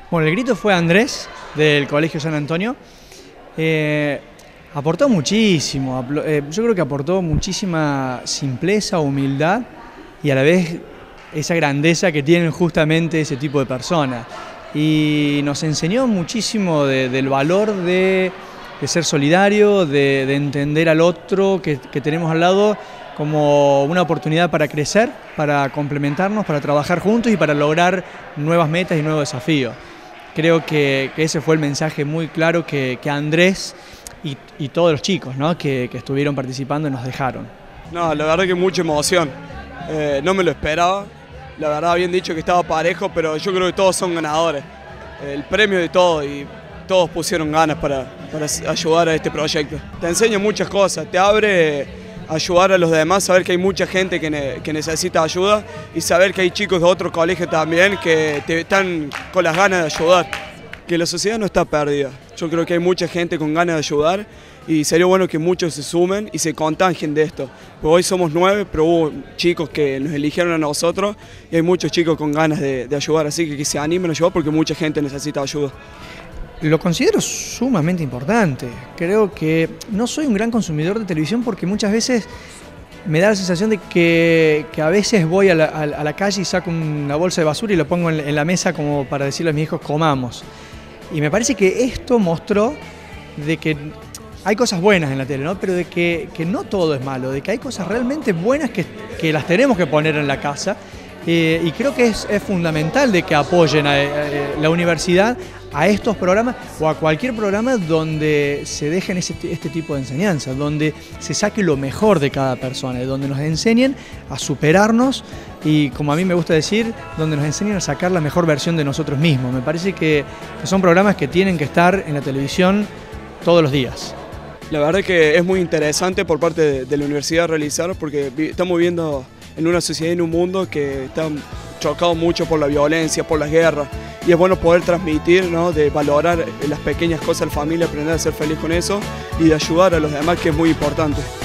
Bueno, el grito fue Andrés, del Colegio San Antonio. Aportó muchísimo, yo creo que aportó muchísima simpleza, humildad y a la vez esa grandeza que tienen justamente ese tipo de personas. Y nos enseñó muchísimo del valor de ser solidario, de entender al otro que tenemos al lado como una oportunidad para crecer, para complementarnos, para trabajar juntos y para lograr nuevas metas y nuevos desafíos. Creo que ese fue el mensaje muy claro que Andrés y todos los chicos, ¿no?, que estuvieron participando nos dejaron. No, la verdad que mucha emoción. No me lo esperaba. La verdad habían dicho que estaba parejo, pero yo creo que todos son ganadores. El premio de todos y todos pusieron ganas para ayudar a este proyecto. Te enseña muchas cosas, te abre a ayudar a los demás, saber que hay mucha gente que necesita ayuda y saber que hay chicos de otros colegios también que están con las ganas de ayudar. Que la sociedad no está perdida. Yo creo que hay mucha gente con ganas de ayudar y sería bueno que muchos se sumen y se contagien de esto. Porque hoy somos 9, pero hubo chicos que nos eligieron a nosotros y hay muchos chicos con ganas de ayudar, así que se animen a ayudar porque mucha gente necesita ayuda. Lo considero sumamente importante. Creo que no soy un gran consumidor de televisión porque muchas veces me da la sensación de que a veces voy a la calle y saco una bolsa de basura y lo pongo en la mesa como para decirle a mis hijos comamos. Y me parece que esto mostró de que hay cosas buenas en la tele, ¿no?, pero de que no todo es malo, de que hay cosas realmente buenas que las tenemos que poner en la casa. Y creo que es fundamental de que apoyen a la universidad a estos programas o a cualquier programa donde se dejen este tipo de enseñanzas, donde se saque lo mejor de cada persona, donde nos enseñen a superarnos y, como a mí me gusta decir, donde nos enseñen a sacar la mejor versión de nosotros mismos. Me parece que son programas que tienen que estar en la televisión todos los días. La verdad que es muy interesante por parte de la universidad realizar porque estamos viviendo en una sociedad y en un mundo que está chocado mucho por la violencia, por las guerras, y es bueno poder transmitir, ¿no?, de valorar las pequeñas cosas de la familia, aprender a ser feliz con eso y de ayudar a los demás, que es muy importante.